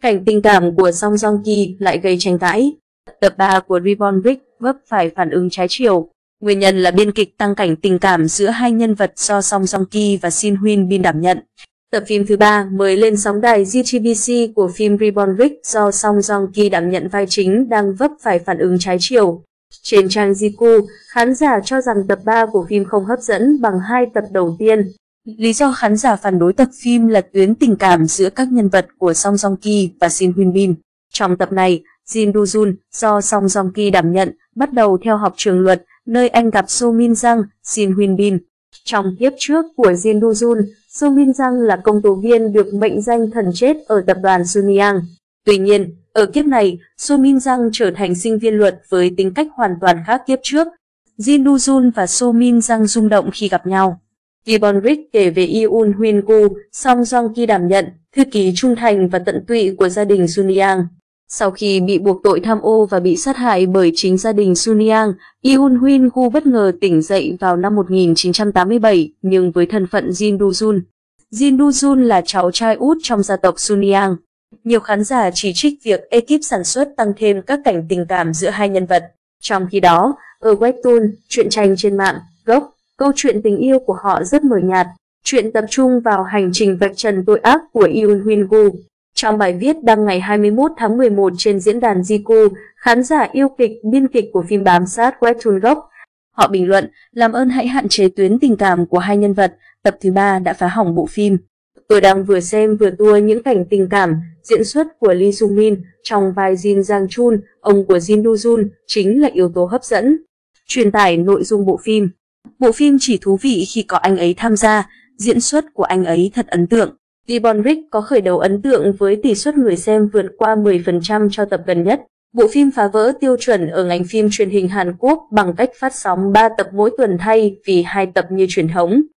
Cảnh tình cảm của Song Joong Ki lại gây tranh cãi. Tập 3 của Reborn Rick vấp phải phản ứng trái chiều. Nguyên nhân là biên kịch tăng cảnh tình cảm giữa hai nhân vật do Song Joong Ki và Shin Hyun Bin đảm nhận. Tập phim thứ 3 mới lên sóng đài JTBC của phim Reborn Rick do Song Joong Ki đảm nhận vai chính đang vấp phải phản ứng trái chiều. Trên trang Jiku, khán giả cho rằng tập 3 của phim không hấp dẫn bằng hai tập đầu tiên. Lý do khán giả phản đối tập phim là tuyến tình cảm giữa các nhân vật của Song Joong Ki và Shin Hyun Bin. Trong tập này, Jin Do Jun do Song Joong Ki đảm nhận bắt đầu theo học trường luật, nơi anh gặp So Min Jang, Shin Hyun Bin. Trong kiếp trước của Jin Do Jun, So Min Jang là công tố viên được mệnh danh thần chết ở tập đoàn Sunyang. Tuy nhiên, ở kiếp này, So Min Jang trở thành sinh viên luật với tính cách hoàn toàn khác kiếp trước. Jin Do Jun và So Min Jang rung động khi gặp nhau. Reborn Rick kể về Yoon Hyun Gu, Song Joong Ki đảm nhận thư ký trung thành và tận tụy của gia đình Sunyang. Sau khi bị buộc tội tham ô và bị sát hại bởi chính gia đình Sunyang, Yoon Hyun Gu bất ngờ tỉnh dậy vào năm 1987 nhưng với thân phận Jin Do Jun. Jin Do Jun là cháu trai út trong gia tộc Sunyang. Nhiều khán giả chỉ trích việc ekip sản xuất tăng thêm các cảnh tình cảm giữa hai nhân vật. Trong khi đó, ở webtoon, truyện tranh trên mạng, gốc, câu chuyện tình yêu của họ rất mờ nhạt. Truyện tập trung vào hành trình vạch trần tội ác của Yoon Hyun Gu. Trong bài viết đăng ngày 21 tháng 11 trên diễn đàn Jiku, khán giả yêu kịch, biên kịch của phim bám sát webtoon gốc. Họ bình luận, làm ơn hãy hạn chế tuyến tình cảm của hai nhân vật, tập thứ 3 đã phá hỏng bộ phim. Tôi đang vừa xem vừa tua những cảnh tình cảm, diễn xuất của Lee Sung Min trong vai Jin Jang Chun, ông của Jin Do Jun, chính là yếu tố hấp dẫn. Truyền tải nội dung bộ phim. Bộ phim chỉ thú vị khi có anh ấy tham gia, diễn xuất của anh ấy thật ấn tượng. Reborn Rick có khởi đầu ấn tượng với tỷ suất người xem vượt qua 10% cho tập gần nhất. Bộ phim phá vỡ tiêu chuẩn ở ngành phim truyền hình Hàn Quốc bằng cách phát sóng 3 tập mỗi tuần thay vì 2 tập như truyền thống.